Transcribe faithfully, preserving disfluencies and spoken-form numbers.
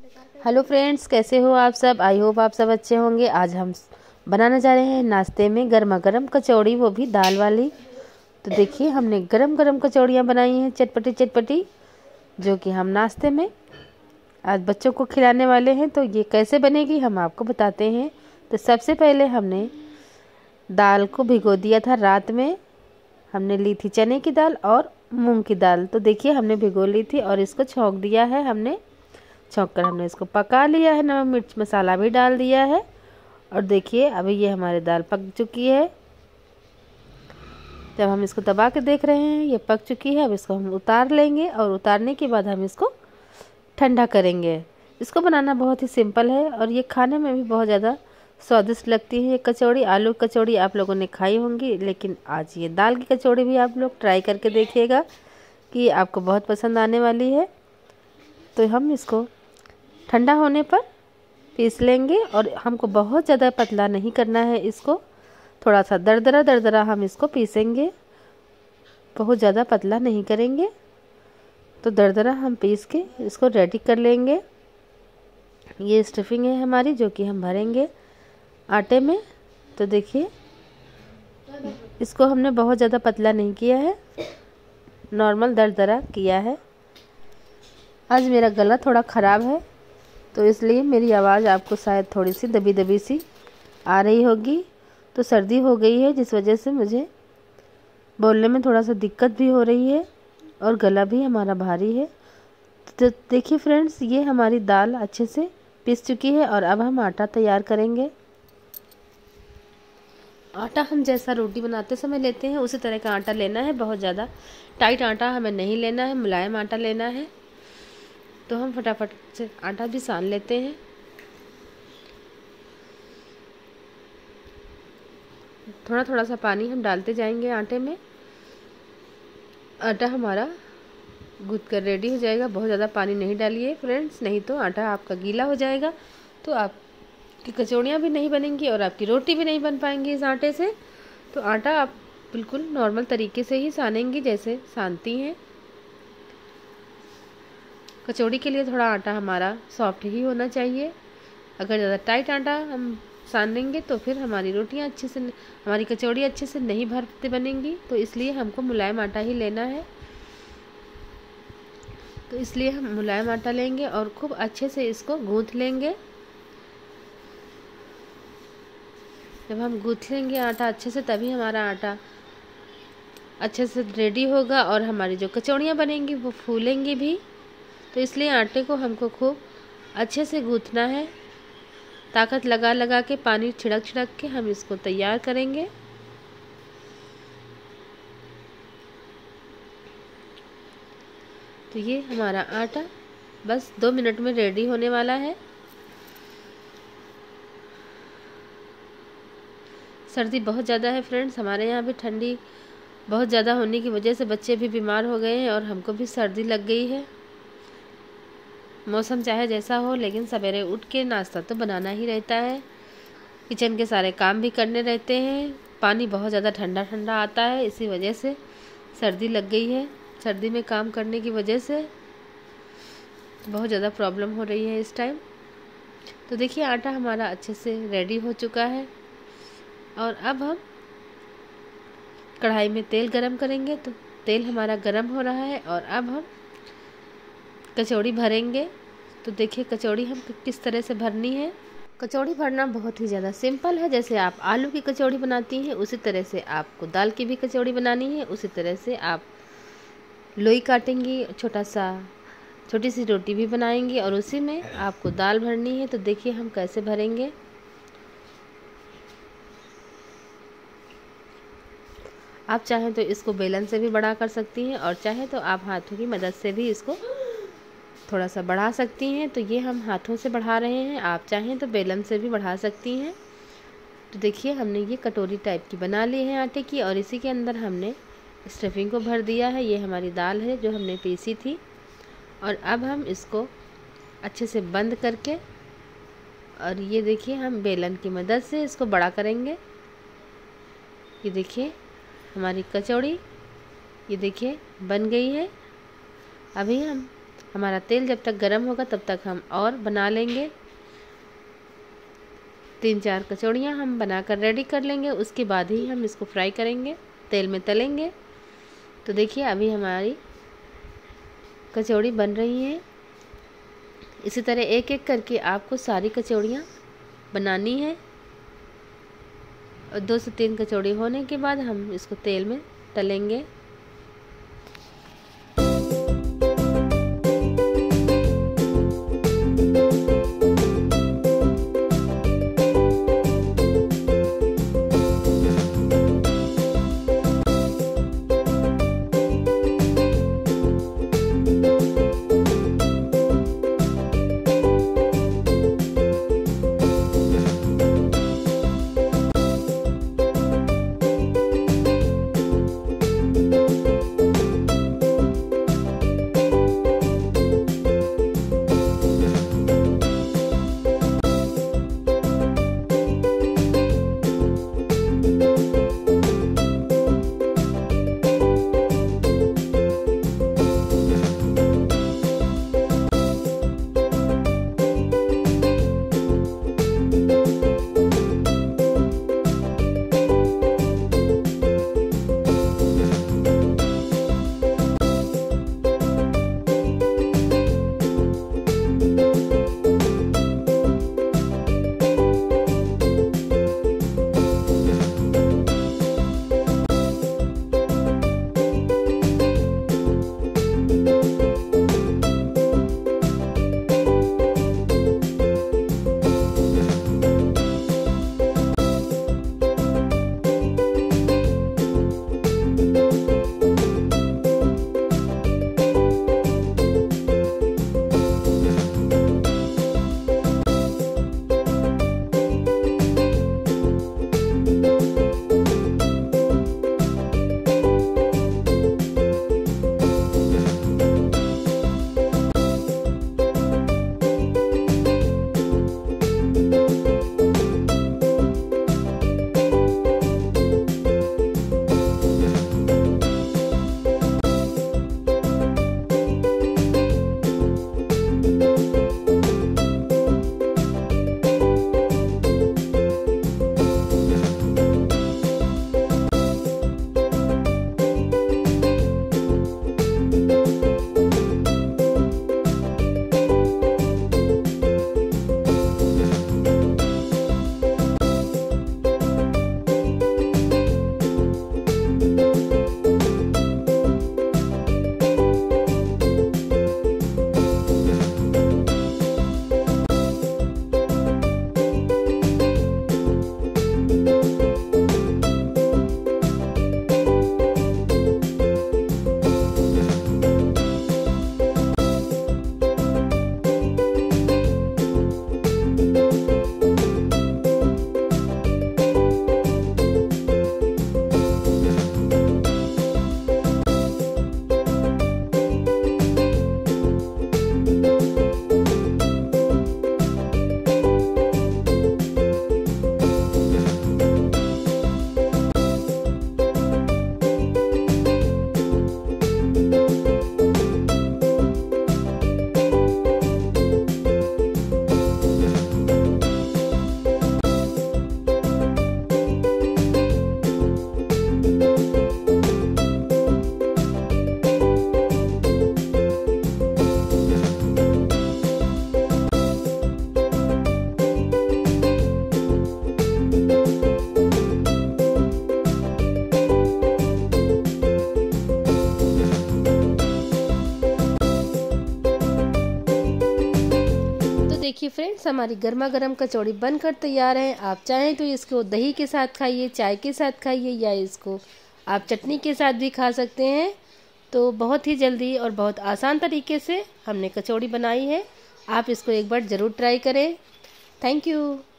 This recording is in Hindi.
हेलो फ्रेंड्स, कैसे हो आप सब। आई होप आप सब अच्छे होंगे। आज हम बनाने जा रहे हैं नाश्ते में गर्मा गर्म कचौड़ी, वो भी दाल वाली। तो देखिए हमने गरम गरम कचौड़ियाँ बनाई हैं, चटपटी चटपटी, जो कि हम नाश्ते में आज बच्चों को खिलाने वाले हैं। तो ये कैसे बनेगी हम आपको बताते हैं। तो सबसे पहले हमने दाल को भिगो दिया था रात में। हमने ली थी चने की दाल और मूंग की दाल। तो देखिए हमने भिगो ली थी और इसको छौंक दिया है। हमने छौंक कर हमने इसको पका लिया है, नमक मिर्च मसाला भी डाल दिया है। और देखिए अभी ये हमारी दाल पक चुकी है। जब हम इसको दबा के देख रहे हैं ये पक चुकी है। अब इसको हम उतार लेंगे और उतारने के बाद हम इसको ठंडा करेंगे। इसको बनाना बहुत ही सिंपल है और ये खाने में भी बहुत ज़्यादा स्वादिष्ट लगती है। ये कचौड़ी, आलू कचौड़ी आप लोगों ने खाई होंगी, लेकिन आज ये दाल की कचौड़ी भी आप लोग ट्राई करके देखिएगा कि ये आपको बहुत पसंद आने वाली है। तो हम इसको ठंडा होने पर पीस लेंगे और हमको बहुत ज़्यादा पतला नहीं करना है। इसको थोड़ा सा दरदरा दरदरा हम इसको पीसेंगे, बहुत ज़्यादा पतला नहीं करेंगे। तो दरदरा हम पीस के इसको रेडी कर लेंगे। ये स्टफिंग है हमारी, जो कि हम भरेंगे आटे में। तो देखिए इसको हमने बहुत ज़्यादा पतला नहीं किया है, नॉर्मल दरदरा किया है। आज मेरा गला थोड़ा ख़राब है तो इसलिए मेरी आवाज़ आपको शायद थोड़ी सी दबी दबी सी आ रही होगी। तो सर्दी हो गई है जिस वजह से मुझे बोलने में थोड़ा सा दिक्कत भी हो रही है और गला भी हमारा भारी है। तो देखिए फ्रेंड्स, ये हमारी दाल अच्छे से पिस चुकी है और अब हम आटा तैयार करेंगे। आटा हम जैसा रोटी बनाते समय लेते हैं उसी तरह का आटा लेना है। बहुत ज़्यादा टाइट आटा हमें नहीं लेना है, मुलायम आटा लेना है। तो हम फटाफट से आटा भी सान लेते हैं। थोड़ा थोड़ा सा पानी हम डालते जाएंगे आटे में। आटा हमारा गूँथ कर रेडी हो जाएगा। बहुत ज़्यादा पानी नहीं डालिए फ्रेंड्स, नहीं तो आटा आपका गीला हो जाएगा। तो आपकी कचौड़ियाँ भी नहीं बनेंगी और आपकी रोटी भी नहीं बन पाएंगी इस आटे से। तो आटा आप बिल्कुल नॉर्मल तरीके से ही सानेंगी, जैसे सानती हैं। कचौड़ी के लिए थोड़ा आटा हमारा सॉफ्ट ही होना चाहिए। अगर ज़्यादा टाइट आटा हम सान लेंगे तो फिर हमारी रोटियां अच्छे से, हमारी कचौड़ी अच्छे से नहीं भरते बनेंगी। तो इसलिए हमको मुलायम आटा ही लेना है। तो इसलिए हम मुलायम आटा लेंगे और खूब अच्छे से इसको गूँथ लेंगे। जब हम गूँथ लेंगे आटा अच्छे से, तभी हमारा आटा अच्छे से रेडी होगा और हमारी जो कचौड़ियाँ बनेंगी वो फूलेंगी भी। तो इसलिए आटे को हमको खूब अच्छे से गूँथना है, ताकत लगा लगा के, पानी छिड़क छिड़क के हम इसको तैयार करेंगे। तो ये हमारा आटा बस दो मिनट में रेडी होने वाला है। सर्दी बहुत ज़्यादा है फ्रेंड्स, हमारे यहाँ भी ठंडी बहुत ज़्यादा होने की वजह से बच्चे भी बीमार हो गए हैं और हमको भी सर्दी लग गई है। मौसम चाहे जैसा हो, लेकिन सवेरे उठ के नाश्ता तो बनाना ही रहता है। किचन के सारे काम भी करने रहते हैं। पानी बहुत ज़्यादा ठंडा ठंडा आता है, इसी वजह से सर्दी लग गई है। सर्दी में काम करने की वजह से बहुत ज़्यादा प्रॉब्लम हो रही है इस टाइम। तो देखिए आटा हमारा अच्छे से रेडी हो चुका है और अब हम कढ़ाई में तेल गरम करेंगे। तो तेल हमारा गरम हो रहा है और अब हम कचौड़ी भरेंगे। तो देखिए कचौड़ी हम किस तरह से भरनी है। कचौड़ी भरना बहुत ही ज़्यादा सिंपल है। जैसे आप आलू की कचौड़ी बनाती हैं उसी तरह से आपको दाल की भी कचौड़ी बनानी है। उसी तरह से आप लोई काटेंगी, छोटा सा छोटी सी रोटी भी बनाएंगी और उसी में आपको दाल भरनी है। तो देखिए हम कैसे भरेंगे। आप चाहें तो इसको बेलन से भी बड़ा कर सकती हैं और चाहे तो आप हाथों की मदद से भी इसको थोड़ा सा बढ़ा सकती हैं। तो ये हम हाथों से बढ़ा रहे हैं, आप चाहें तो बेलन से भी बढ़ा सकती हैं। तो देखिए हमने ये कटोरी टाइप की बना ली है आटे की और इसी के अंदर हमने स्टफिंग को भर दिया है। ये हमारी दाल है जो हमने पीसी थी और अब हम इसको अच्छे से बंद करके और ये देखिए हम बेलन की मदद से इसको बड़ा करेंगे। ये देखिए हमारी कचौड़ी ये देखिए बन गई है। अभी हम हमारा तेल जब तक गर्म होगा तब तक हम और बना लेंगे। तीन चार कचौड़ियाँ हम बनाकर रेडी कर लेंगे, उसके बाद ही हम इसको फ्राई करेंगे, तेल में तलेंगे। तो देखिए अभी हमारी कचौड़ी बन रही है। इसी तरह एक एक करके आपको सारी कचौड़ियाँ बनानी है और दो से तीन कचौड़ी होने के बाद हम इसको तेल में तलेंगे। देखिए फ्रेंड्स, हमारी गर्मा गर्म कचौड़ी बनकर तैयार है। आप चाहें तो इसको दही के साथ खाइए, चाय के साथ खाइए, या इसको आप चटनी के साथ भी खा सकते हैं। तो बहुत ही जल्दी और बहुत आसान तरीके से हमने कचौड़ी बनाई है। आप इसको एक बार ज़रूर ट्राई करें। Thank you.